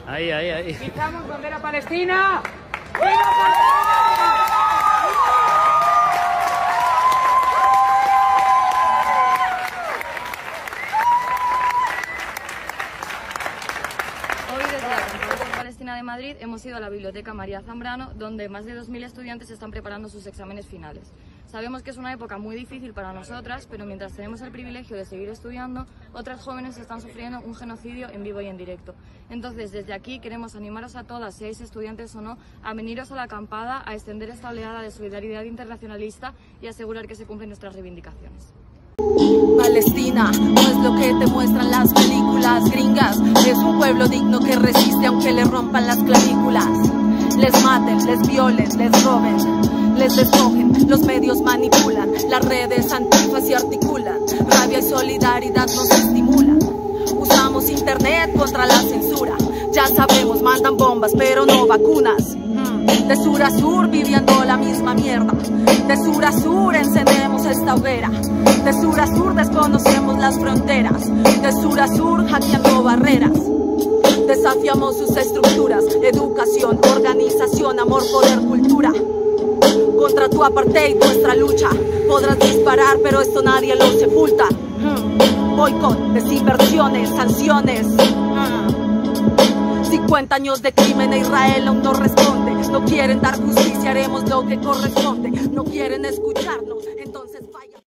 Ahí, ahí, ahí. Izamos bandera palestina. Hoy desde la Conferencia Palestina de Madrid hemos ido a la Biblioteca María Zambrano, donde más de 2000 estudiantes están preparando sus exámenes finales. Sabemos que es una época muy difícil para nosotras, pero mientras tenemos el privilegio de seguir estudiando, otras jóvenes están sufriendo un genocidio en vivo y en directo. Entonces, desde aquí queremos animaros a todas, seáis estudiantes o no, a veniros a la acampada, a extender esta oleada de solidaridad internacionalista y asegurar que se cumplen nuestras reivindicaciones. Palestina no es lo que te muestran las películas gringas, es un pueblo digno que resiste aunque le rompan las clavículas. Les maten, les violen, les roben, les despojen, los medios manipulan, las redes antifas y articulan, rabia y solidaridad nos estimulan. Usamos internet contra la censura, ya sabemos, mandan bombas pero no vacunas. De sur a sur viviendo la misma mierda, de sur a sur encendemos esta hoguera, de sur a sur desconocemos las fronteras, de sur a sur hackeando barreras. Desafiamos sus estructuras, educación, organización, amor, poder, cultura. Contra tu apartheid, nuestra lucha. Podrás disparar, pero esto nadie lo sepulta. Boicot, desinversiones, sanciones. 50 años de crimen e Israel aún no responde. No quieren dar justicia, haremos lo que corresponde. No quieren escucharnos, entonces falla.